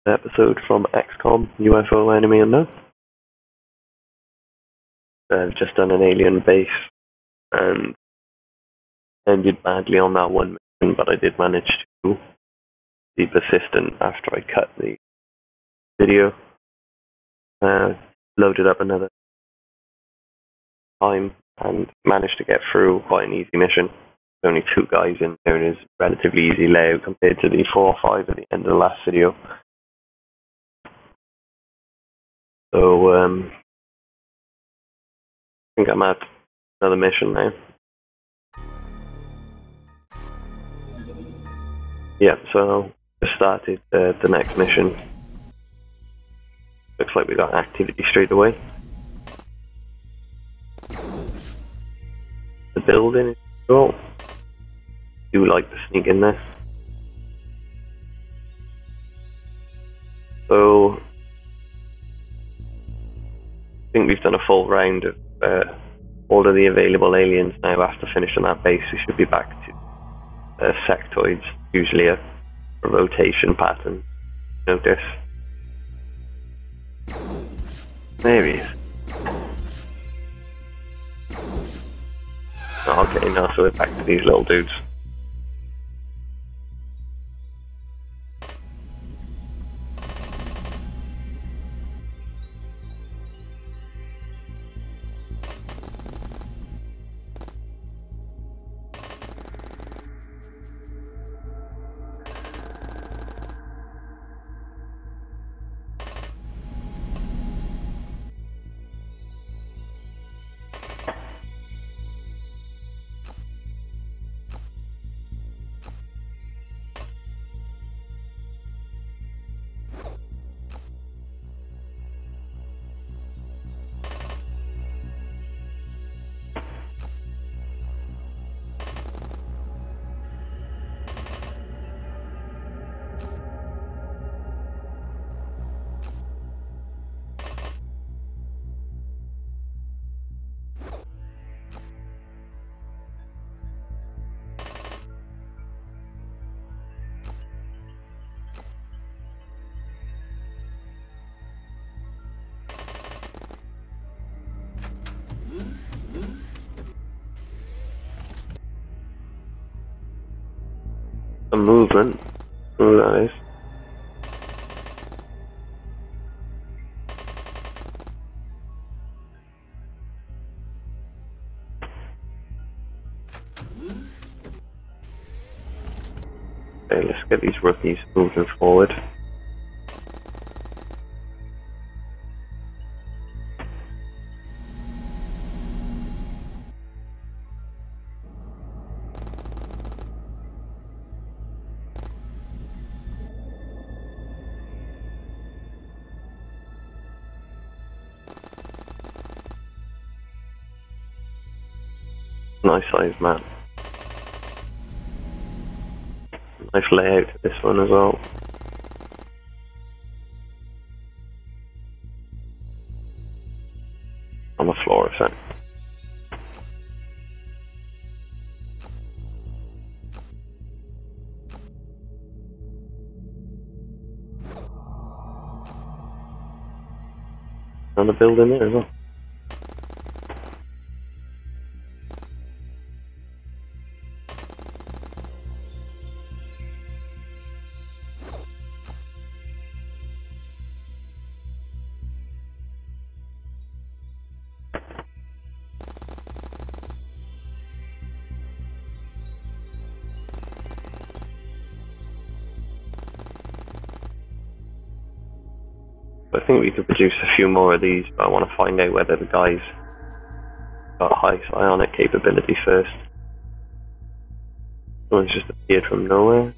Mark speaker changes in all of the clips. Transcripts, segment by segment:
Speaker 1: episode from XCOM UFO Enemy Unknown. I've just done an alien base and ended badly on that one mission, but I did manage to be persistent after I cut the video. Loaded up another time and managed to get through quite an easy mission. There's only 2 guys in there and it's relatively easy layout compared to the 4 or 5 at the end of the last video. So I think I'm at another mission now. Yeah, so I started the next mission. Looks like we got activity straight away. The building is cool. Do like to sneak in there. So I think we've done a full round of all of the available aliens now. After finishing that base, we should be back to sectoids, usually a rotation pattern. Notice. There he is. Okay, now so we're back to these little dudes. Some movement. Oh, that is. Okay, let's get these rookies moving forward. Nice size map. Nice layout to this one as well. On the floor, effect. On the building there as well. I think we could produce a few more of these, but I want to find out whether the guys got high psionic capability first. One's just appeared from nowhere.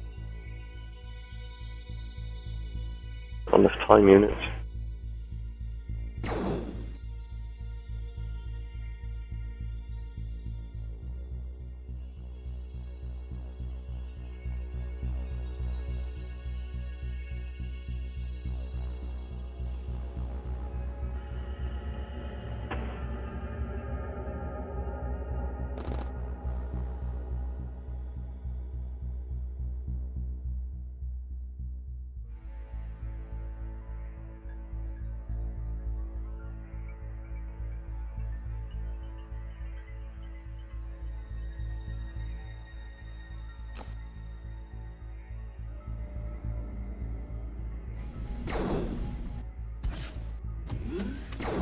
Speaker 1: On the time units.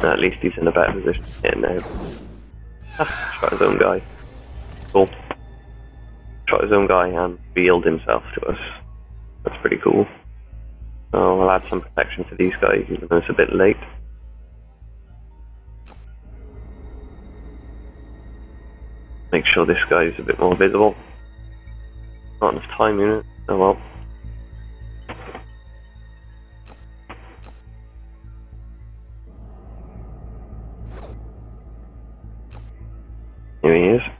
Speaker 1: At least he's in a better position here now. Shot his own guy. Cool. Shot his own guy and revealed himself to us. That's pretty cool. So I'll add some protection to these guys, even though it's a bit late. Make sure this guy is a bit more visible. Not enough time in it. Oh well. Here he is.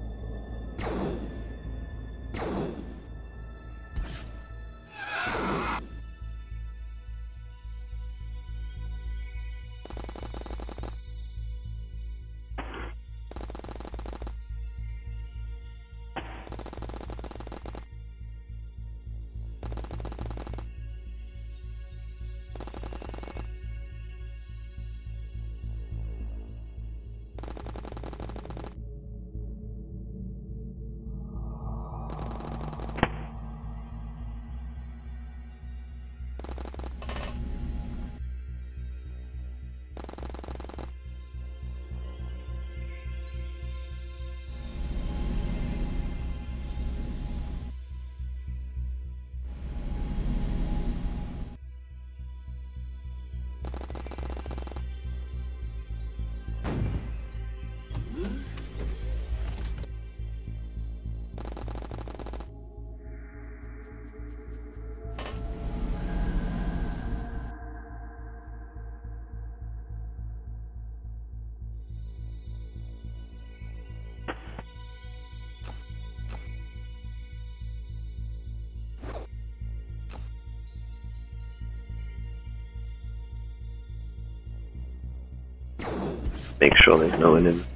Speaker 1: Make sure there's no one in.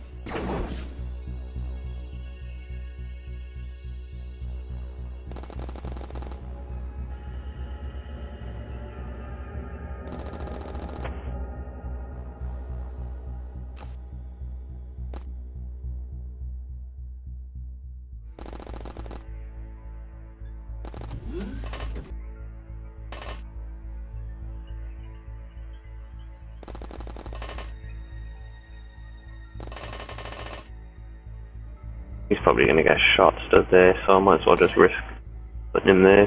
Speaker 1: He's probably going to get shot stood there, so I might as well just risk putting him there.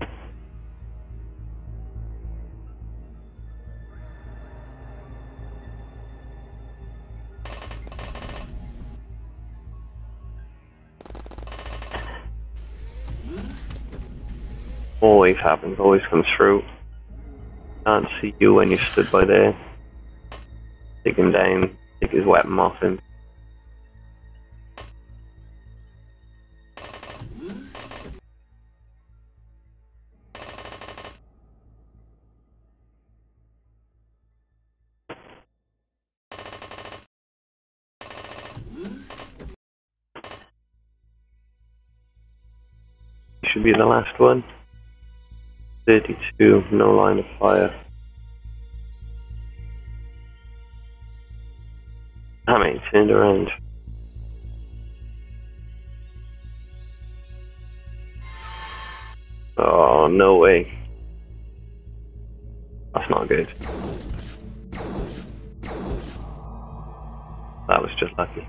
Speaker 1: Always happens, always comes through. Can't see you when you stood by there. Take him down, take his weapon off him. Should be the last one. 32, no line of fire. Damn it, turned around. Oh, no way. That's not good. That was just lucky.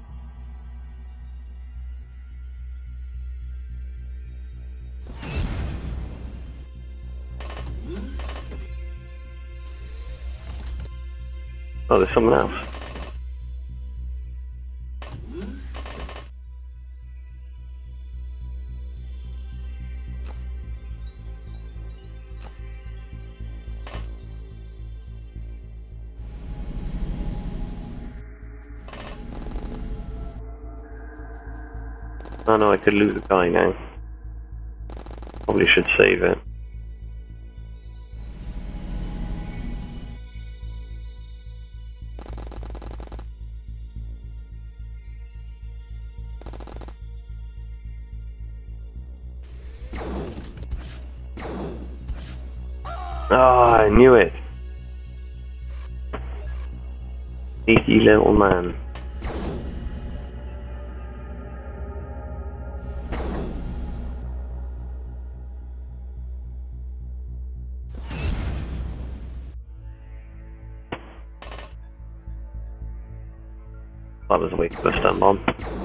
Speaker 1: Oh, there's someone else. Oh no, I could lose a guy now. Probably should save it. Ah, I knew it. Sneaky little man. That was a way to stand on.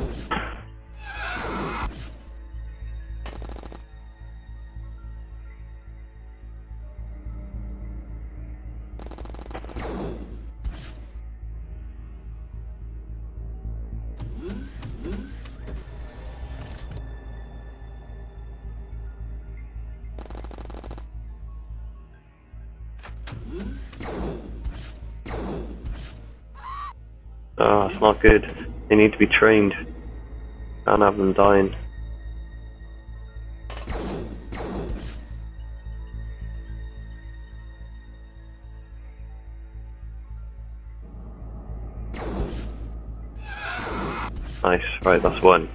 Speaker 1: Oh, it's not good. They need to be trained. Can't have them dying. Nice, right, that's one.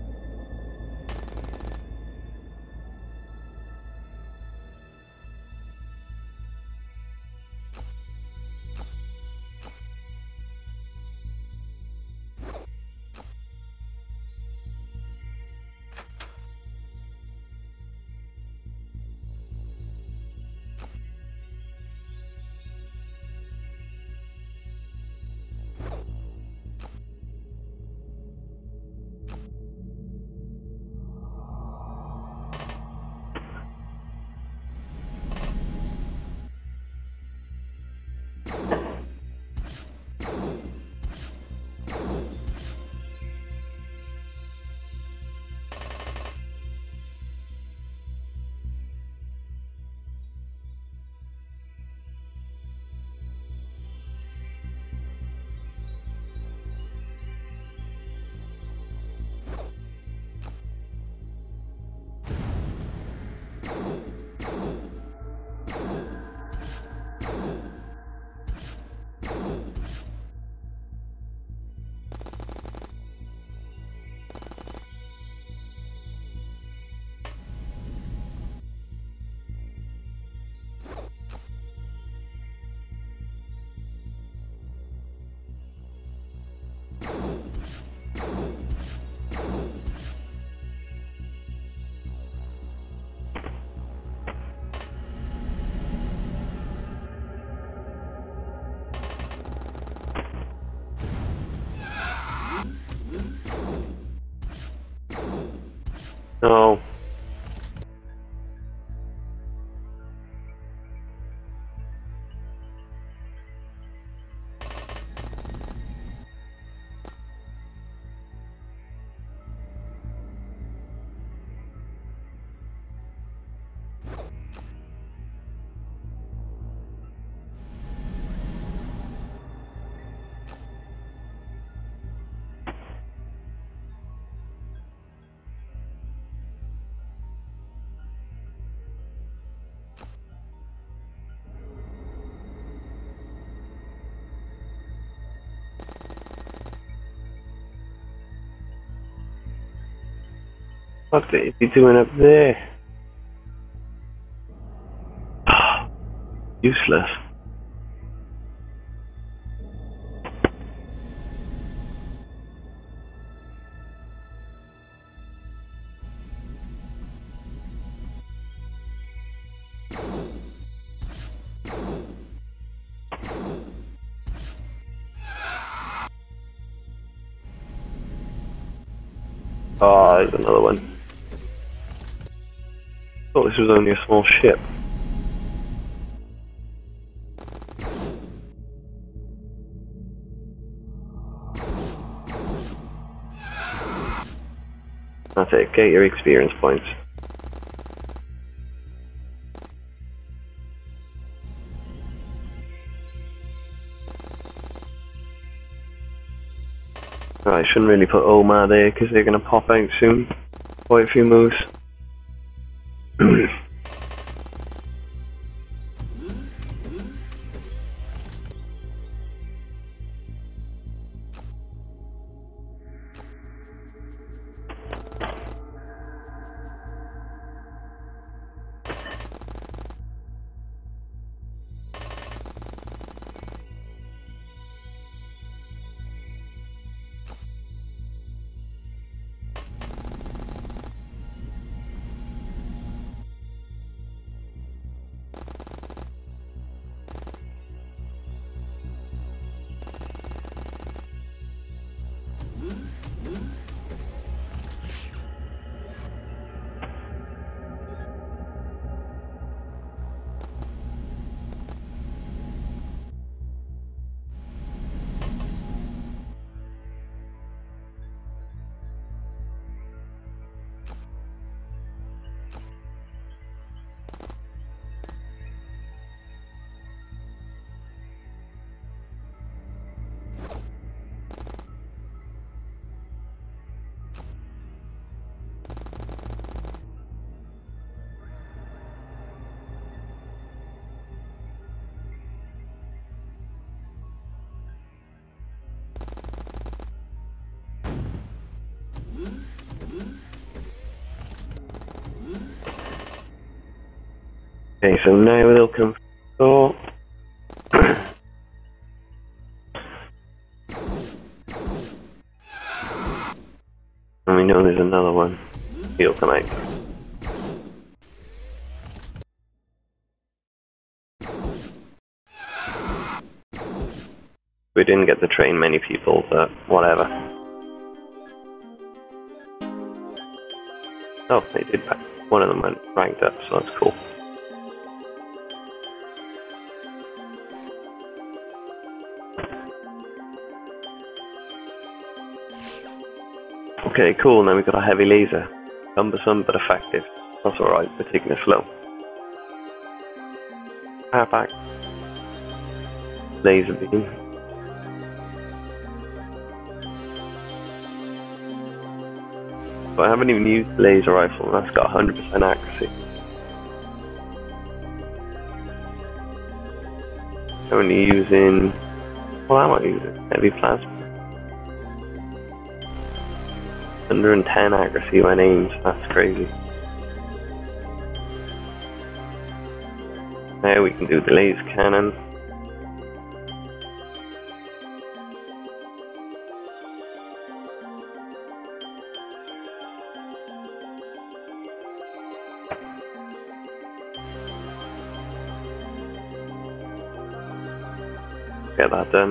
Speaker 1: No. What are you doing up there? Useless. Oh, there's another one. Thought this was only a small ship. That's it, get your experience points. Right, I shouldn't really put Omar there because they're going to pop out soon. Quite a few moves. Okay, so now they'll come from the door. And we know there's another one. He'll come out. We didn't get to train many people, but whatever. Oh, they did. One of them went ranked up, so that's cool. Okay, cool. Now we've got a heavy laser. Cumbersome but effective. That's alright, we're taking it slow. Power back. Laser beam. But I haven't even used the laser rifle, and that's got 100% accuracy. I'm only using... What am I using? Heavy plasma. 110 accuracy when aimed, that's crazy. Now we can do the laser cannon. Get that done.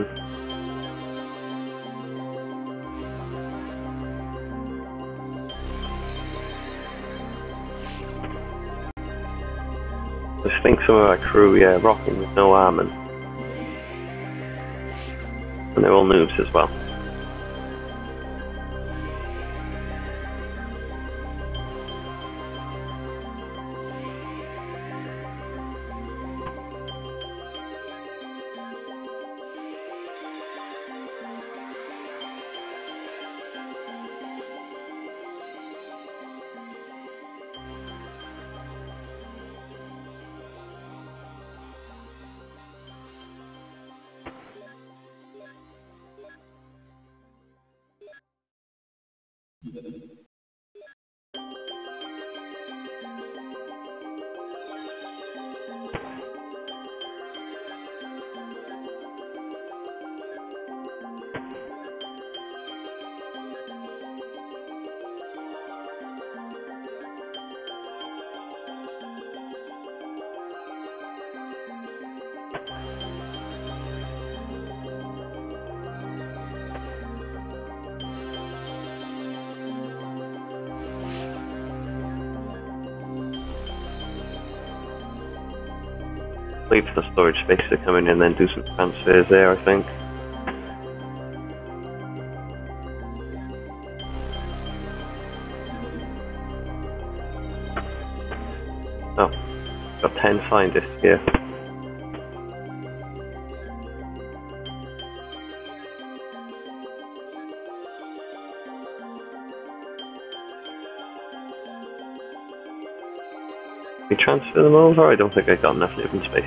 Speaker 1: I just think some of our crew, yeah, rocking with no armor. And they're all noobs as well. Wait for the storage space to come in and then do some transfers there, I think. Oh, got 10 scientists here. We transfer them over? I don't think I got enough living space.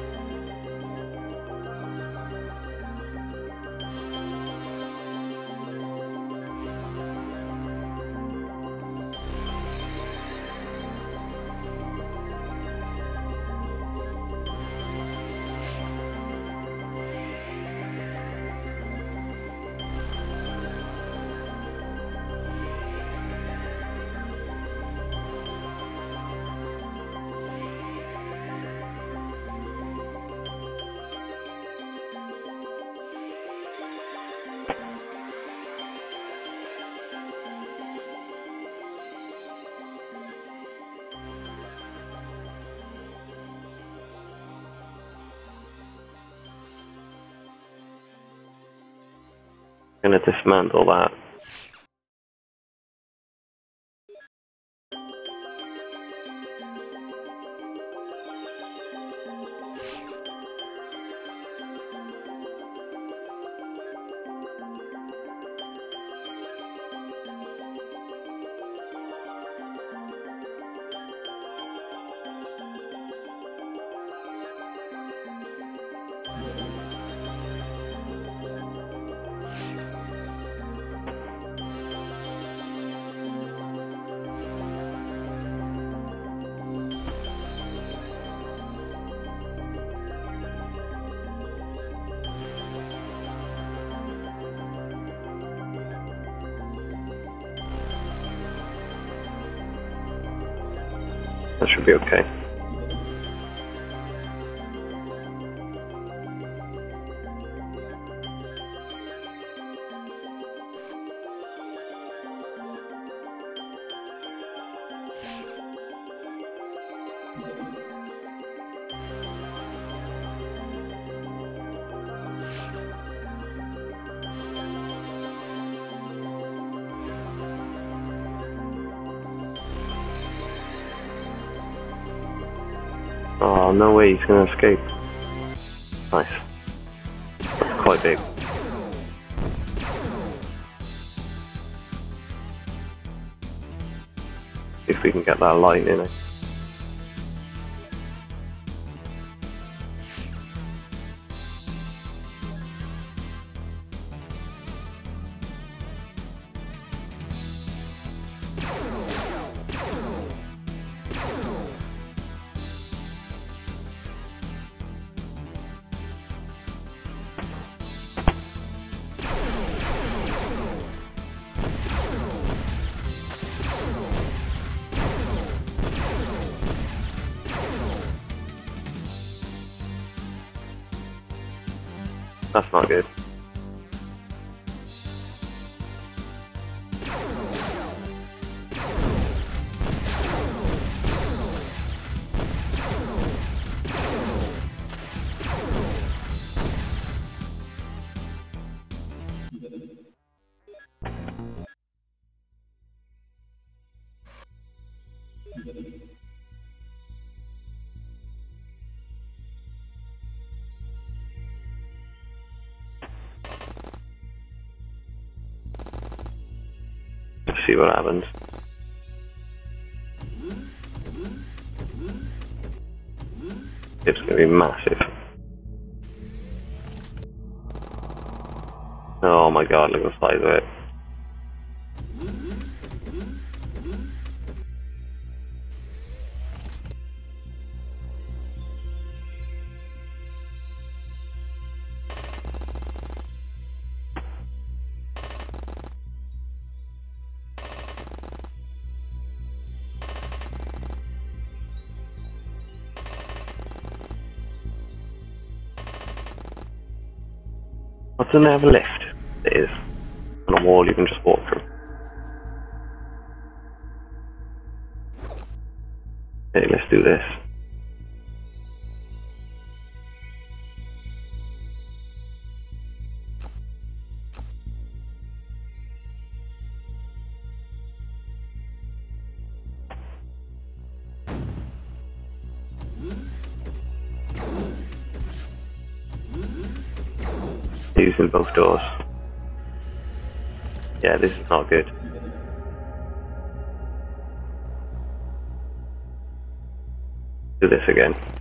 Speaker 1: Gonna dismantle that. should be okay. Oh, no way he's going to escape. Nice. That's quite big. If we can get that light in it. That's not good. Let's see what happens. It's going to be massive. Oh my god, look at the size of it. Doesn't it have a lift? It is. On a wall you can just walk through. Okay, let's do this. Using both doors. Yeah, this is not good. Do this again.